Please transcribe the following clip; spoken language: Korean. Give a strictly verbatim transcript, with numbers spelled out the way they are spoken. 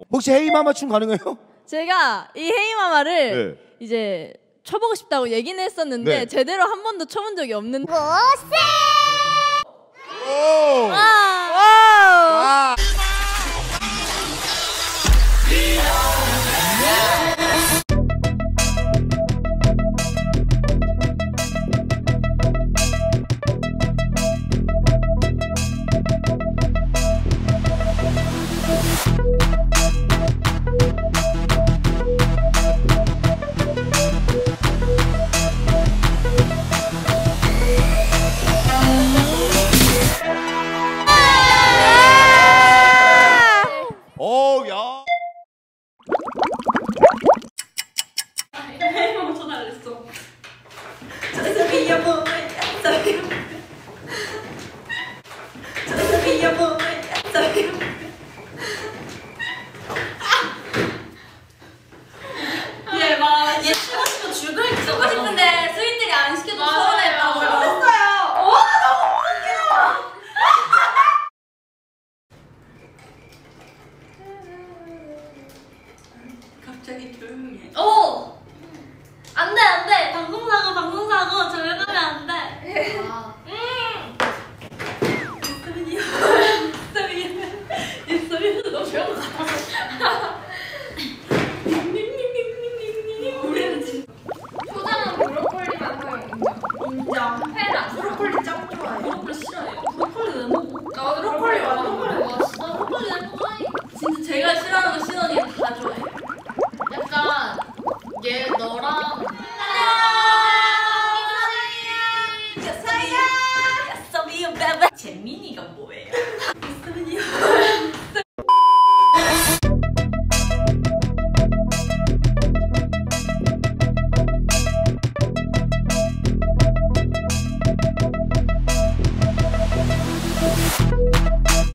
혹시 헤이마마 춤 가능해요? 제가 이 헤이마마를 네. 이제 춰보고 싶다고 얘기는 했었는데 네. 제대로 한 번도 춰본 적이 없는데. 보세! 오! 와! 와! 오, 야. 헤이마마 전화 그랬어. 저스비 여보, 저스비 저스비 여보, 저스비 얘 막, 얘 치고 싶어 죽을 죽고 싶은데 스윗들이 안 시켜줘 서운했다고요. 했어요. 와 너무 웃겨. 갑자기 조용해. 오! 안 돼, 안 돼! 방송사고, 방송사고! 조용하면 안 돼! 아. 음! 예스미야. 예스미야. 예스미야. 너 조용 가. 우리는 진짜. 소장은 브로콜리 만나요. 인정. 해라. 브로콜리 짱 좋아해. 브로콜리 싫어해요. 브로콜리 왜 먹어? 나 브로콜리 완전 브로콜리 맛있어. 브로콜리 왜 먹어? 진짜 제가 싫어하는 거 신원이